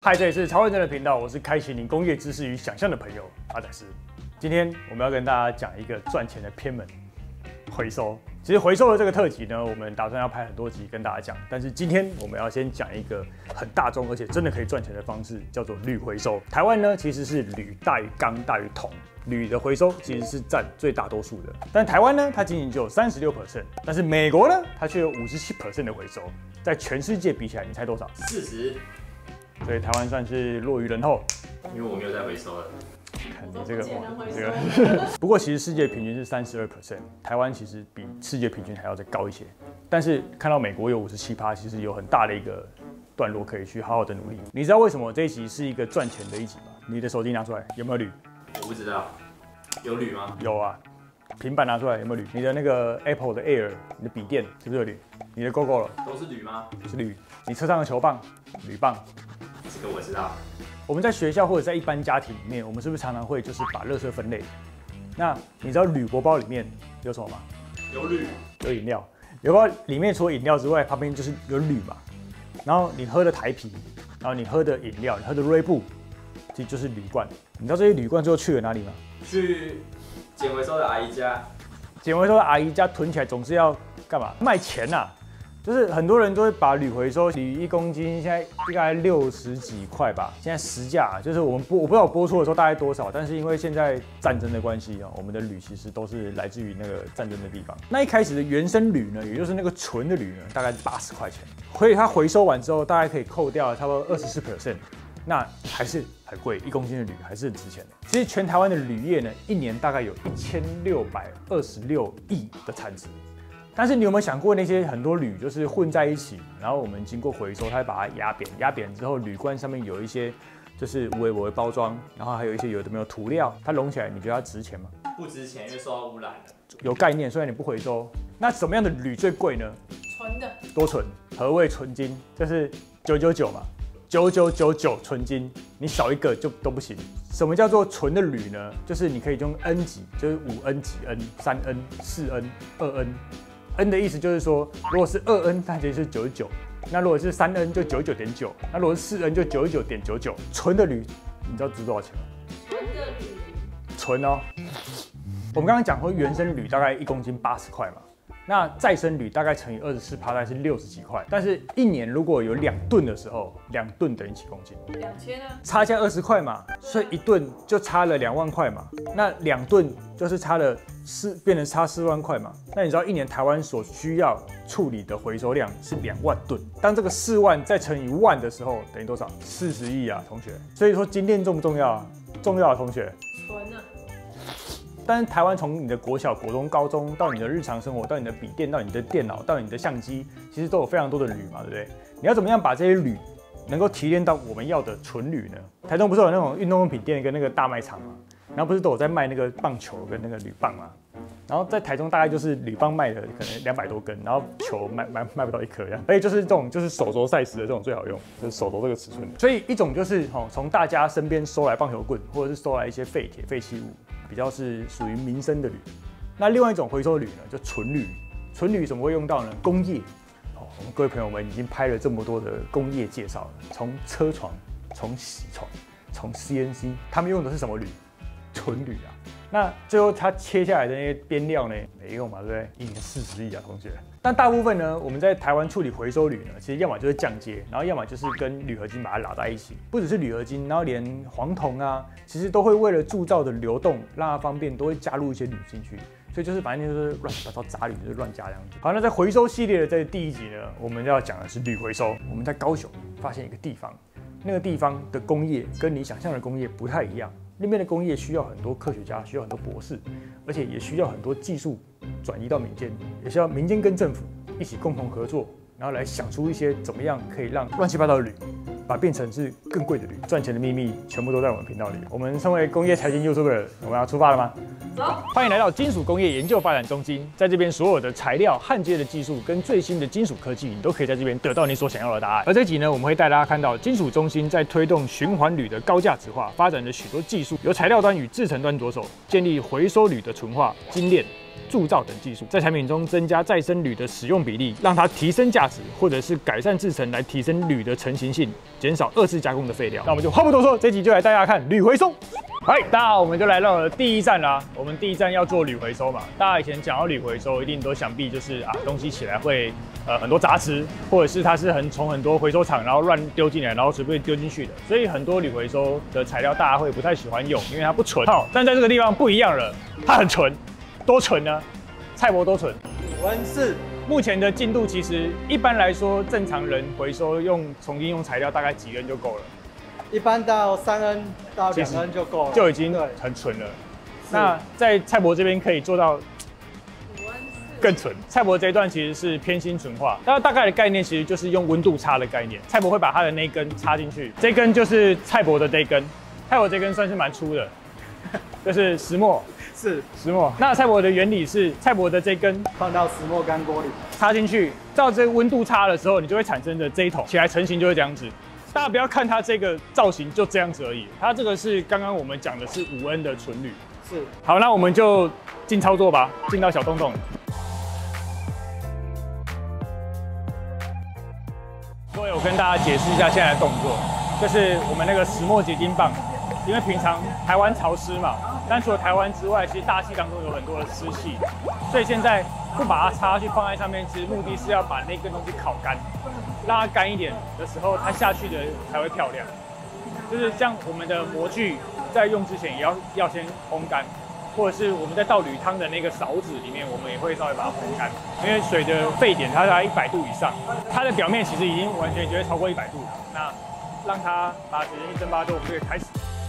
嗨，这里是超认真的频道，我是开启您工业知识与想象的朋友阿仔斯。今天我们要跟大家讲一个赚钱的偏门——回收。其实回收的这个特辑呢，我们打算要拍很多集跟大家讲，但是今天我们要先讲一个很大众而且真的可以赚钱的方式，叫做铝回收。台湾呢其实是铝大于钢大于铜，铝的回收其实是占最大多数的。但台湾呢，它仅仅只有36%，但是美国呢，它却有57%的回收。在全世界比起来，你猜多少 ？40。 所以台湾算是落于人后。 因为我没有在回收了。 看你这个，不过其实世界平均是32%，台湾其实比世界平均还要再高一些。但是看到美国有57%，其实有很大的一个段落可以去好好的努力。你知道为什么这一集是一个赚钱的一集吗？你的手机拿出来，有没有铝？ 我不知道，有铝吗？ 有啊。平板拿出来有没有铝？你的那个 Apple 的 Air， 你的笔电是不是有铝？你的 GoGo 都是铝吗？ 是铝。你车上的球棒，铝棒。 这个我知道。 我们在学校或者在一般家庭里面，我们是不是常常会就是把垃圾分类？那你知道铝箔包里面有什么吗？ 有铝， 有饮料。有包里面除了饮料之外，旁边就是有铝嘛。然后你喝的台啤，然后你喝的饮料，你喝的瑞布，其实就是铝罐。你知道这些铝罐最后去了哪里吗？ 去捡回收的阿姨家。 捡回收的阿姨家囤起来，总是要干嘛？卖钱呐、就是很多人都会把铝回收，铝1公斤现在大概60几块吧，现在实价就是我不知道我播出的时候大概多少，但是因为现在战争的关系啊，我们的铝其实都是来自于那个战争的地方。那一开始的原生铝呢，也就是那个纯的铝呢，大概是80块钱，所以它回收完之后，大概可以扣掉差不多24%，那还是很贵，1公斤的铝还是很值钱的。其实全台湾的铝业呢，一年大概有1626亿的产值。但是你有没有想过，那些很多铝就是混在一起，然后我们经过回收，它会把它压扁，压扁之后，铝罐上面有一些就是微微包装，然后还有一些有的没有涂料，它融起来，你觉得它值钱吗？ 不值钱，因为受到污染了。 有概念，虽然你不回收。那什么样的铝最贵呢？ 纯的。 多纯。何谓纯金？就是999嘛，9999纯金，你少一个就都不行。什么叫做纯的铝呢？就是你可以用 N 级，就是5N 几 N、3N、4N、2N。N 的意思就是说，如果是2N， 它就是99；那如果是3N 就99.9；那如果是4N 就99.99。纯的铝，你知道值多少钱吗？ 纯的铝。 纯哦。我们刚刚讲过，原生铝大概1公斤80块嘛。那再生铝大概乘以24%，大概是60几块。但是一年如果有2吨的时候，2吨等于几公斤 ？2000啊。 差价20块嘛，所以1吨就差了2万块嘛。那2吨就是差了变成差4万块嘛。那你知道一年台湾所需要处理的回收量是2万吨。当这个4万再乘以1万的时候，等于多少？40亿啊，同学。所以说金链重不重要啊？重要啊，同学。 纯啊。 但是台湾从你的国小、国中、高中到你的日常生活，到你的笔电，到你的电脑，到你的相机，其实都有非常多的铝嘛，对不对？你要怎么样把这些铝能够提炼到我们要的纯铝呢？台中不是有那种运动用品店跟那个大卖场吗？然后不是都有在卖那个棒球跟那个铝棒吗？然后在台中大概就是铝棒卖的可能200多根，然后球卖不到1颗这样。而且就是这种就是手肘size的这种最好用，就是手肘这个尺寸的。所以一种就是从大家身边收来棒球棍，或者是收来一些废铁、废弃物。比较是属于民生的铝，那另外一种回收铝呢，就纯铝。纯铝怎么会用到呢？工业。我们各位朋友们已经拍了这么多的工业介绍了，从车床、从铣床、从 CNC， 他们用的是什么铝？纯铝啊。那最后它切下来的那些边料呢，没用嘛，对不对？一年40亿啊，同学。但大部分呢，我们在台湾处理回收铝呢，其实要么就是降阶，然后要么就是跟铝合金把它拉在一起。不只是铝合金，然后连黄铜啊，其实都会为了铸造的流动，让它方便，都会加入一些铝进去。所以就是反正就是乱七八糟杂铝，就是乱加这样子。好，那在回收系列的这第1集呢，我们要讲的是铝回收。我们在高雄发现一个地方，那个地方的工业跟你想象的工业不太一样。那边的工业需要很多科学家，需要很多博士，而且也需要很多技术转移到民间，也需要民间跟政府一起共同合作，然后来想出一些怎么样可以让乱七八糟的铝，把它变成是更贵的铝。赚钱的秘密全部都在我们频道里。我们身为工业财经 YouTuber， 我们要出发了吗？ 走！ 欢迎来到金属工业研究发展中心，在这边所有的材料、焊接的技术跟最新的金属科技，你都可以在这边得到你所想要的答案。而这集呢，我们会带大家看到金属中心在推动循环铝的高价值化，发展了许多技术，由材料端与制程端着手，建立回收铝的纯化、精炼、 铸造等技术，在产品中增加再生铝的使用比例，让它提升价值，或者是改善制程来提升铝的成型性，减少二次加工的废料。那我们就话不多说，这集就来带大家看铝回收。嗨，大家好，我们就来到了第一站啦。我们第一站要做铝回收嘛，大家以前讲到铝回收，一定都想必就是东西起来会很多杂质，或者是它是从很多回收厂然后乱丢进来，然后随便丢进去的，所以很多铝回收的材料大家会不太喜欢用，因为它不纯。好，但在这个地方不一样了，它很纯，多纯呢？蔡博多纯 5N4。 目前的进度其实一般来说，正常人回收重新用材料大概几 N 就够了。 一般到3N 到2N 就够了， 就已经很纯了。那在蔡博这边可以做到更纯。蔡博这一段其实是偏心纯化，它大概的概念其实就是用温度差的概念。蔡博会把它的那根插进去，这根就是蔡博的这根，蔡博这根算是蛮粗的，就是石墨。 是石墨。那蔡博的原理是，蔡博的这根放到石墨干锅里， 插进去，照这个温度差的时候，你就会产生的这一桶起来成型就会这样子。大家不要看它这个造型就这样子而已，它这个是刚刚我们讲的是5N 的纯铝。 是。 好，那我们就进操作吧，进到小洞洞。各位，我跟大家解释一下现在的动作，就是我们那个石墨结晶棒，因为平常台湾潮湿嘛，但除了台湾之外，其实大气当中有很多的湿气，所以现在不把它插下去放在上面，其实目的是要把那根东西烤干。让它干一点的时候，它下去的才会漂亮。就是像我们的模具在用之前也要先烘干，或者是我们在倒铝汤的那个勺子里面，我们也会稍微把它烘干，因为水的沸点它在100度以上，它的表面其实已经完全绝对超过100度了。那让它把水蒸气蒸发之后，我们就可以开始。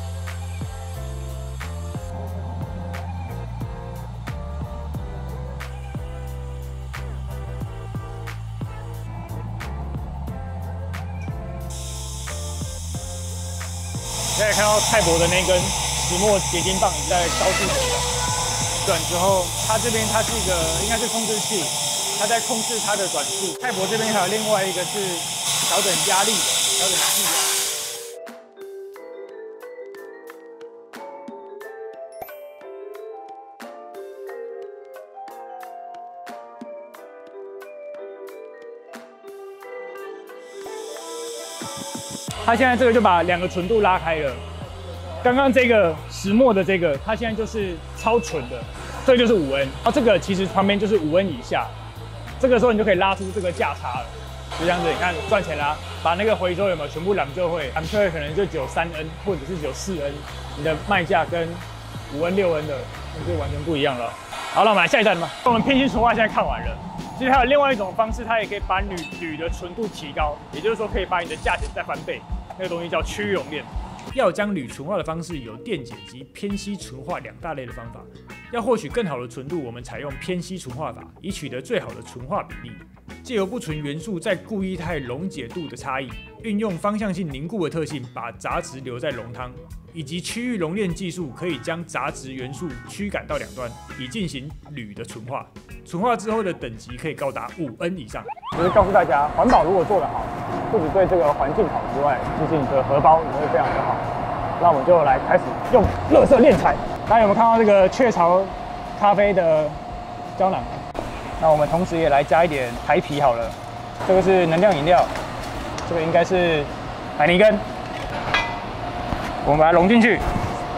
可以看到蔡博的那根石墨结晶棒已经在高速转之后，它这边它是一个应该是控制器，它在控制它的转速。蔡博这边还有另外一个是调整压力的，调整气压。它现在这个就把2个纯度拉开了。刚刚这个石墨的这个，它现在就是超纯的，这个就是5N。这个其实旁边就是 5N 以下，这个时候你就可以拉出这个价差了。就这样子，你看赚钱啦，把那个回收有没有全部揽就会可能就只有3N 或者是只有4N，你的卖价跟5N、6N 的那就完全不一样了。好，那我们来下一站吧。我们偏心纯化现在看完了。其实还有另外一种方式，它也可以把铝的纯度提高，也就是说可以把你的价钱再翻倍。那个东西叫趋于熔炼。要将铝纯化的方式有电解及偏稀纯化2大类的方法。要获取更好的纯度，我们采用偏稀纯化法，以取得最好的纯化比例。借由不纯元素在固液态溶解度的差异，运用方向性凝固的特性，把杂质留在溶汤，以及区域熔炼技术，可以将杂质元素驱赶到两端，以进行铝的纯化。纯化之后的等级可以高达5N以上。就是告诉大家，环保如果做得好，不止对这个环境好之外，其实你的荷包也会非常的好。那我们就来开始用垃圾炼材。大家有没有看到这个雀巢咖啡的胶囊？那我们同时也来加一点台啤好了。这个是能量饮料，这个应该是海尼根。我们把它融进去。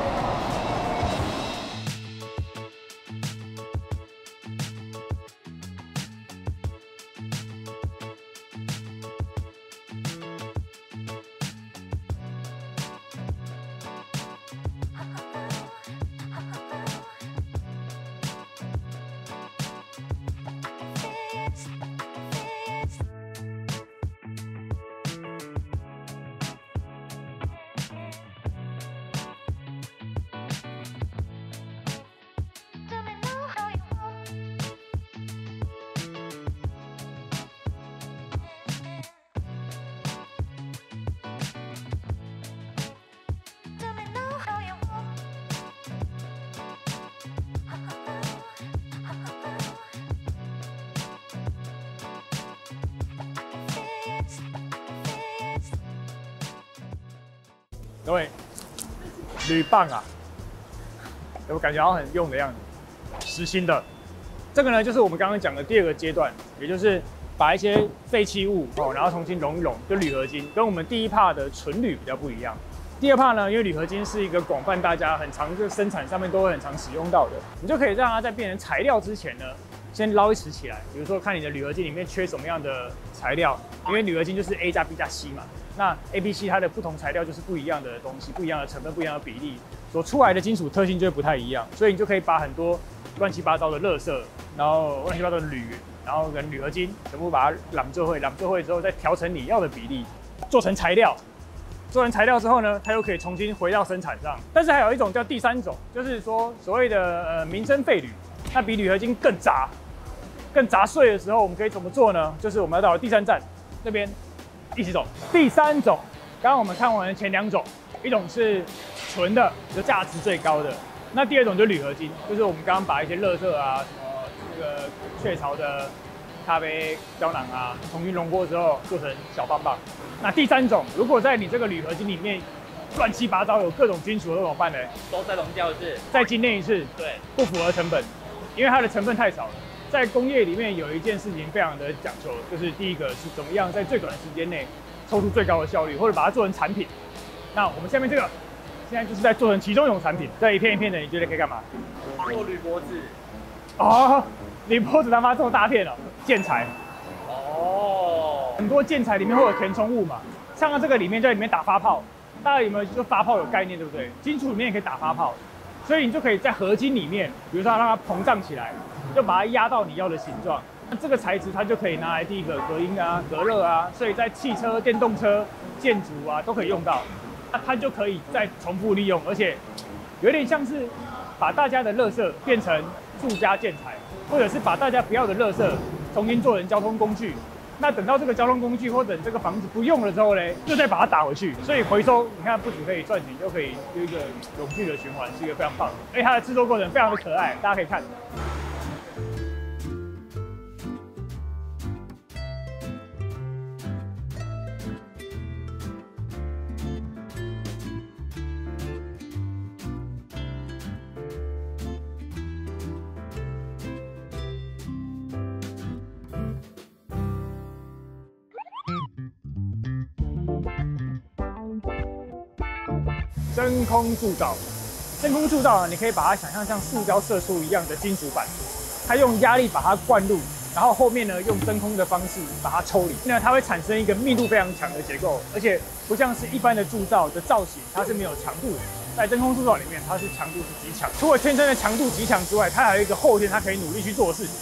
各位，铝棒啊，有感觉好像很用的样子，实心的， 这个呢，就是我们刚刚讲的第二个阶段，也就是把一些废弃物然后重新溶一溶，就铝合金，跟我们第一 part 的纯铝比较不一样。第二 part 呢，因为铝合金是一个广泛大家很常就生产上面都会很常使用到的，你就可以让它在变成材料之前呢，先捞一匙起来。比如说看你的铝合金里面缺什么样的材料，因为铝合金就是 A 加 B 加 C 嘛，那 A、B、C 它的不同材料就是不一样的东西，不一样的成分，不一样的比例，所出来的金属特性就会不太一样，所以你就可以把很多乱七八糟的垃圾，然后乱七八糟的铝，然后跟铝合金全部把它揽做会之后，再调成你要的比例，做成材料。做成材料之后呢，它又可以重新回到生产上。但是还有一种叫第三种，就是说所谓的民生废铝，那比铝合金更杂、更杂碎的时候，我们可以怎么做呢？就是我们要到第3站那边一起走。第3种，刚刚我们看完前2种，一种是纯的，就价值最高的。那第2种就是铝合金，就是我们刚刚把一些垃圾啊，什么这个雀巢的咖啡胶囊啊，重新溶过之后做成小棒棒。那第3种，如果在你这个铝合金里面乱七八糟有各种金属，怎么办呢？ 都再溶掉一次， 再精炼一次， 对， 不符合成本，因为它的成分太少了。在工业里面有一件事情非常的讲究，就是第一个是怎么样在最短的时间内抽出最高的效率，或者把它做成产品。那我们下面这个现在就是在做成其中一种产品，这一片一片的，你觉得可以干嘛？ 做铝箔纸。 哦，铝箔纸他妈这么大片哦，建材。 哦， 很多建材里面会有填充物嘛，像这个里面就在里面打发泡，大家有没有就发泡有概念，对不对？金属里面也可以打发泡，所以你就可以在合金里面，比如说让它膨胀起来，就把它压到你要的形状。那这个材质它就可以拿来第一个隔音啊、隔热啊，所以在汽车、电动车、建筑啊都可以用到。那它就可以再重复利用，而且有点像是把大家的垃圾变成附加建材，或者是把大家不要的垃圾重新做成交通工具。那等到这个交通工具或等这个房子不用了之后呢，又再把它打回去。所以回收，你看不只可以赚钱，又可以有一个永续的循环，是一个非常棒的。而且它的制作过程非常的可爱，大家可以看。真空铸造，真空铸造呢，你可以把它想象像塑胶射出一样的金属板，它用压力把它灌入，然后后面呢用真空的方式把它抽离，那它会产生一个密度非常强的结构，而且不像是一般的铸造的造型，它是没有强度的。在真空铸造里面，它是强度是极强，除了天生的强度极强之外，它还有一个后天它可以努力去做的事情。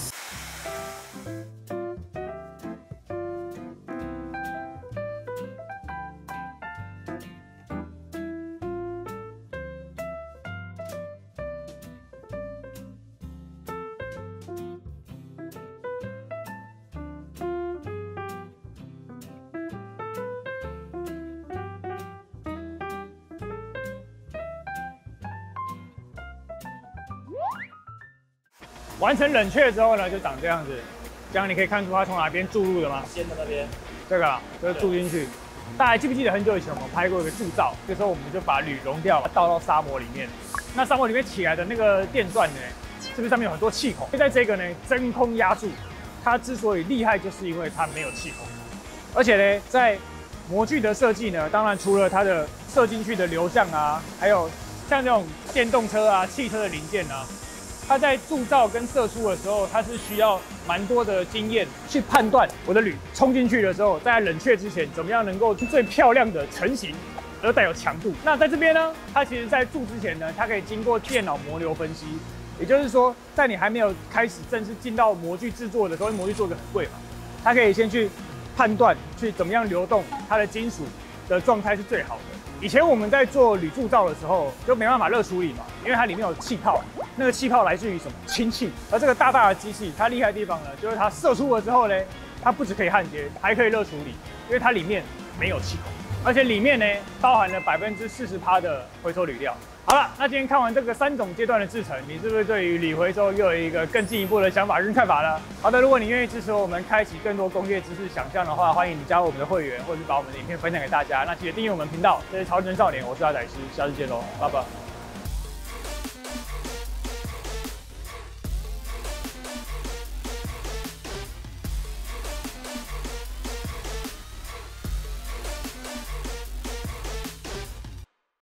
完成冷却之后呢，就长这样子。这样你可以看出它从哪边注入的吗？ 先的那边， 这个就是注进去。大家还记不记得很久以前我们拍过一个铸造？这时候我们就把铝溶掉，倒到砂模里面。那砂模里面起来的那个电钻呢，是不是上面有很多气孔？在这个呢，真空压铸，它之所以厉害，就是因为它没有气孔。而且呢，在模具的设计呢，当然除了它的射进去的流向啊，还有像这种电动车啊、汽车的零件啊。它在铸造跟射出的时候，它是需要蛮多的经验去判断我的铝冲进去的时候，在冷却之前怎么样能够最漂亮的成型，而带有强度。那在这边呢，它其实在铸之前呢，它可以经过电脑模流分析，也就是说，在你还没有开始正式进到模具制作的时候，因为模具做的很贵嘛，它可以先去判断去怎么样流动它的金属的状态是最好的。以前我们在做铝铸造的时候，就没办法热处理嘛，因为它里面有气泡，那个气泡来自于什么？氢气。而这个大大的机器，它厉害的地方呢，就是它射出了之后呢，它不只可以焊接，还可以热处理，因为它里面没有气孔，而且里面呢包含了40%的回收铝料。好了，那今天看完这个3种阶段的制程，你是不是对于铝回收又有一个更进一步的想法跟看法呢？好的，如果你愿意支持我们开启更多工业知识想象的话，欢迎你加入我们的会员，或者是把我们的影片分享给大家。那记得订阅我们频道。这是超人少年，我是阿仔师，下次见喽，拜拜。